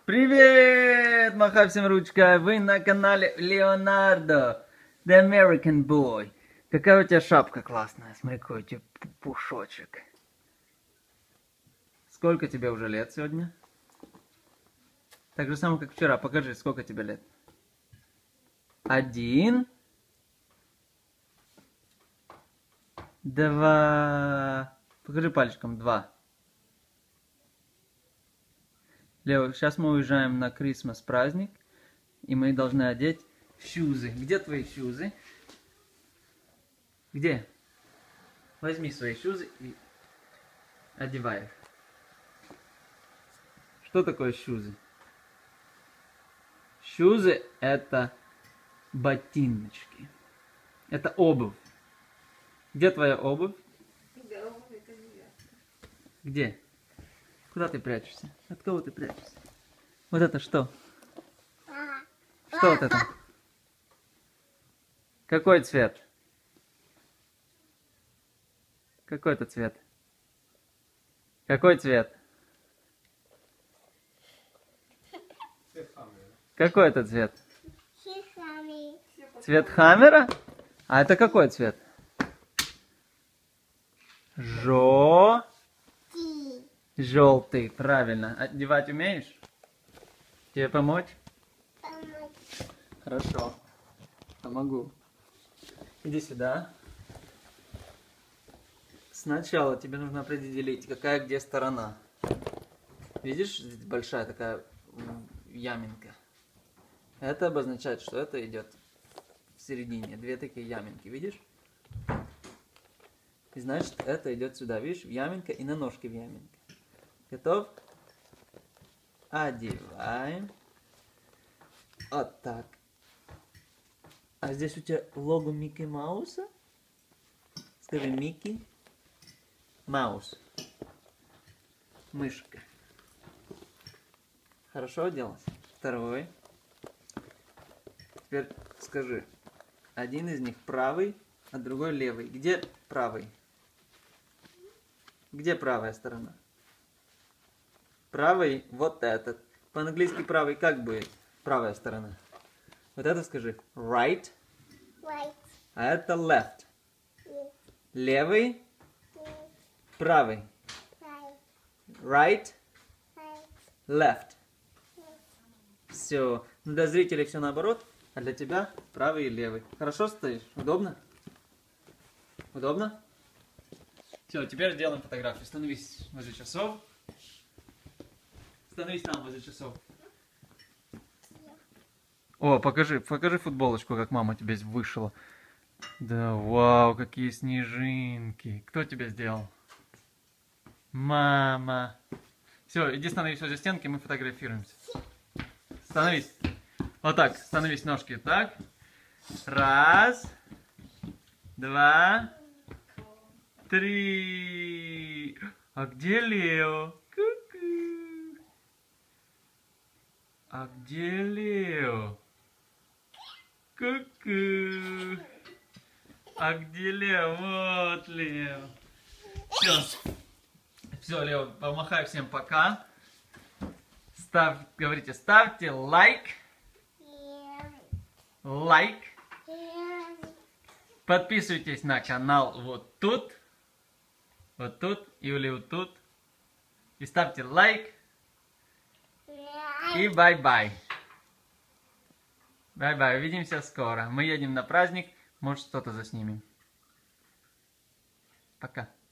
Привет! Махай всем ручкой. Вы на канале Леонардо, The American Boy. Какая у тебя шапка классная. Смотри, какой у тебя пушочек. Сколько тебе уже лет сегодня? Так же самое, как вчера. Покажи, сколько тебе лет. 1, 2. Покажи пальчиком. 2. Лео, сейчас мы уезжаем на Крисмас праздник, и мы должны одеть шузы. Где твои шузы? Где? Возьми свои шузы и одевай их. Что такое шузы? Шузы это ботиночки. Это обувь. Где твоя обувь? Где? Куда ты прячешься? От кого ты прячешься? Вот это что? Что вот это? Какой цвет? Какой это цвет? Какой цвет? Какой это цвет? Цвет хаммера? А это какой цвет? Желтый, правильно. Одевать умеешь? Тебе помочь? Помочь. Хорошо. Помогу. Иди сюда. Сначала тебе нужно определить, какая где сторона. Видишь, здесь большая такая яминка. Это обозначает, что это идет в середине. Две такие яминки, видишь? И значит, это идет сюда, видишь, в яминка и на ножке в яминке. Готов? Одеваем. Вот так. А здесь у тебя лого Микки Мауса? Скажи, Микки Маус. Мышка. Хорошо оделась? Второй. Теперь скажи. Один из них правый, а другой левый. Где правый? Где правая сторона? Правый вот этот. По-английски правый как будет? Правая сторона. Вот это скажи. Right. Right. А это left. Yes. Левый. Yes. Правый. Right. Right. Right. Left. Yes. Все. Ну, для зрителей все наоборот, а для тебя правый и левый. Хорошо стоишь? Удобно? Удобно? Все, теперь сделаем фотографию. Становись возле часов. Становись там возле часов. О, покажи футболочку, как мама тебе вышила. Да, вау, какие снежинки. Кто тебе сделал? Мама. Все, иди становись возле стенки, мы фотографируемся. Становись. Вот так, становись ножки. Так. 1, 2, 3. А где Лео? Ку-ку. А где Лео? Ку-ку. А где Лео? Вот Лео. Все. Все, Лео, помахай всем пока. Говорите, ставьте лайк. Лайк. Подписывайтесь на канал вот тут. Вот тут или вот тут. И ставьте лайк. И бай-бай. Бай-бай. Увидимся скоро. Мы едем на праздник. Может, что-то заснимем. Пока.